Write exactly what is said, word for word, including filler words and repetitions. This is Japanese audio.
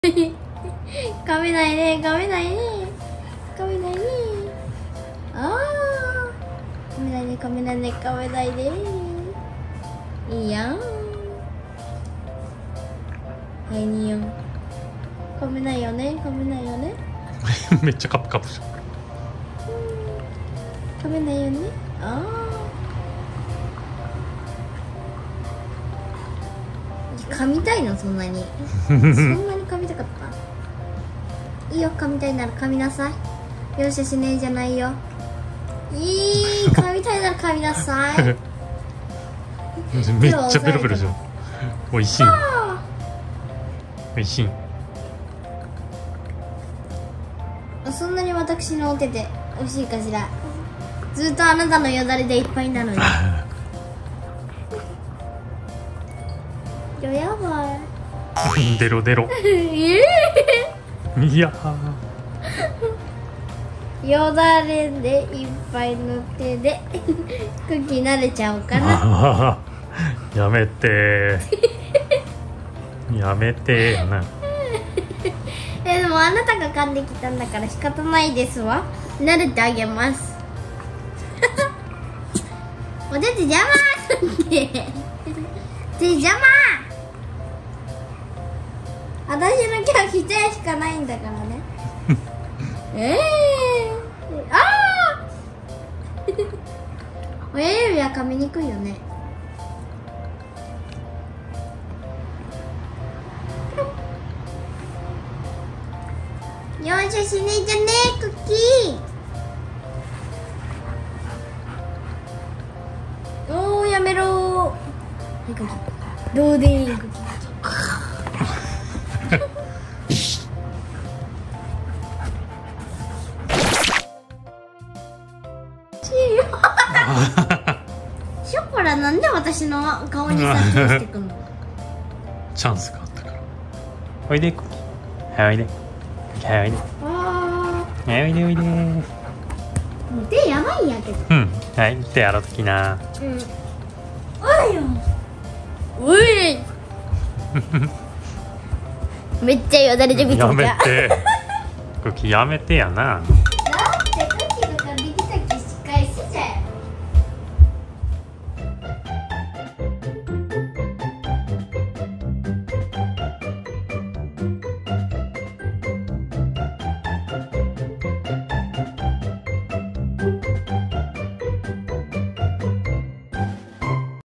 噛めないね、噛めないね、噛めないね。ああ、噛めないね、噛めないね、噛めないね。いいやん。はいによん。噛めないよね、噛めないよね。 めっちゃカプカプしちゃう。噛めないよね。ああ。噛みたいのそんなに。そんなに噛みたかった。いいよ、噛みたいなら噛みなさい。容赦しねえじゃないよ。いい、噛みたいなら噛みなさい。 めっちゃペロペロじゃん。おいしい。おいしい。 そんなに私のお手で美味しいかしら。ずっとあなたのよだれでいっぱいなのに。やばい。デロデロ。いやよだれでいっぱいの手でクッキー慣れちゃおうかな。 やめてやめてやな。 えでもあなたが噛んできたんだから仕方ないですわ。慣れてあげます。お手手邪魔って手邪魔。私の今日一重しかないんだからね。ええー、ああ親指は噛みにくいよね。容赦しねえじゃねえクッキー。おーやめろー。クッキーどうでいいクッキー。ショコラなんで私の顔に撮影してくんの。 チャンスがあったから。おいでクッキー。はいおいで。はいおいで。はいおいでおいで。 もう手やばいんやけど。 うん、はい手洗うときな。 うん。おいよ。おい。めっちゃよだれじゃびついた。 やめて。クッキーやめてやな。